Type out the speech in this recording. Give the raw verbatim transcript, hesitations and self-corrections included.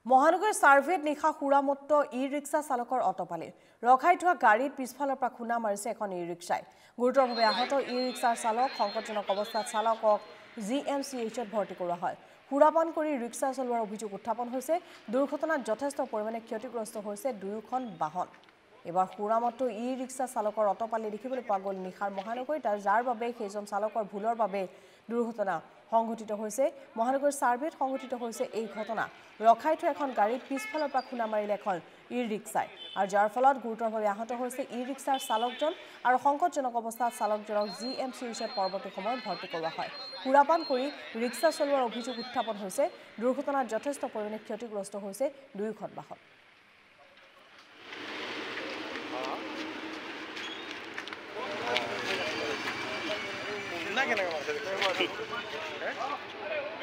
মহানগৰ সাৰ্ভেত নিখা খুৰামত্ত ই ৰিক্সা চালকৰ অটপালি ৰখাই থোৱা গাড়ীত পিছফালৰ পৰা খুনা মাৰিছে এখন ই ৰিক্সাই গুৰুতৰভাৱে আহত ই ৰিক্সাৰ চালক সংকটজনক অৱস্থাত চালকক জি এম চি এইচত ভৰ্তি কৰোৱা হয় খুৰাপান কৰি ৰিক্সা চলোৱাৰ অভিযোগ উত্থাপন হৈছে দুৰ্ঘটনাত যথেষ্ট পৰিমাণে ক্ষতিগ্ৰস্ত হৈছে দুয়োখন বাহন এবাৰ খুৰামত্ত ই ৰিক্সা চালকৰ অটপালি দেখিবলৈ পোৱা গ'ল নিখাৰ মহানগৰীত যাৰ বাবে সেইজন চালকৰ ভুলৰ বাবে দুৰ্ঘটনা সংঘটিত হৈছে মহানগৰ সাৰ্ভেত সংঘটিত হৈছে এই ঘটনা ৰখাই থোৱা এখন গাড়ীত পিছফালৰ পৰা খুনা মাৰিলে এখন ই ৰিক্সাই আৰু যাৰ ফলত গুৰুতৰভাৱে আহত হৈছে ই ৰিক্সাৰ চালকজন আৰু সংকটজনক অৱস্থাত চালকজনক জি এম চি এইচত পৰৱৰ্তী সময়ত ভৰ্তি কৰোৱা হয় খুৰাপান কৰি ৰিক্সা চলোৱাৰ অভিযোগ উত্থাপন হৈছে দুৰ্ঘটনাত যথেষ্ট পৰিমাণে ক্ষতিগ্ৰস্ত হৈছে দুয়োখন বাহন না কেন